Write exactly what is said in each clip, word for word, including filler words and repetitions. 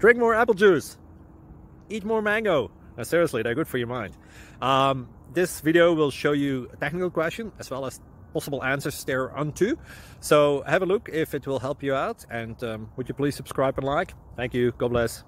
drink more apple juice, eat more mango. No, seriously, they're good for your mind. Um, this video will show you a technical question as well as possible answers thereunto. So have a look if it will help you out, and um, would you please subscribe and like? Thank you. God bless.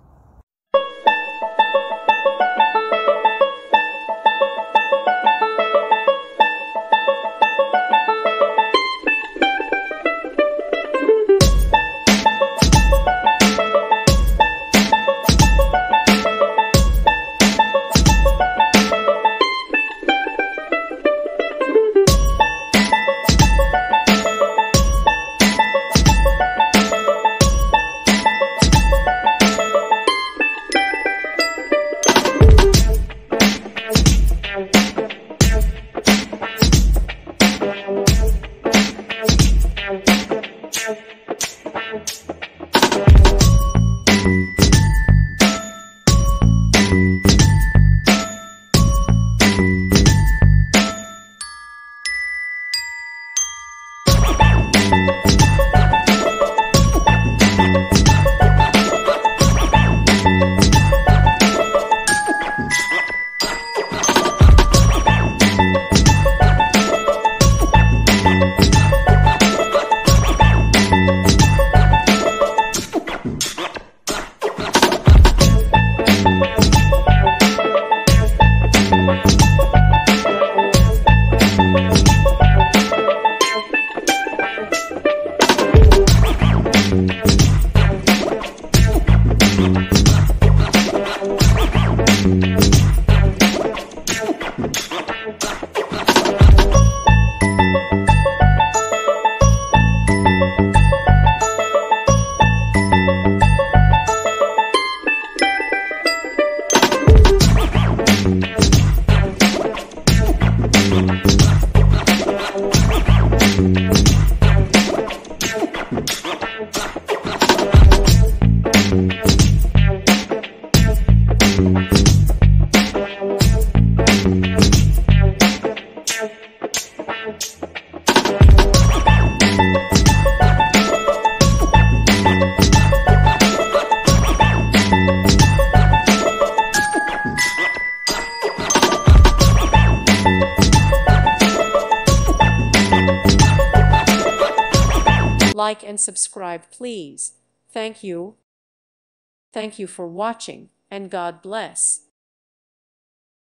Like and subscribe, please. Thank you. Thank you for watching, and God bless.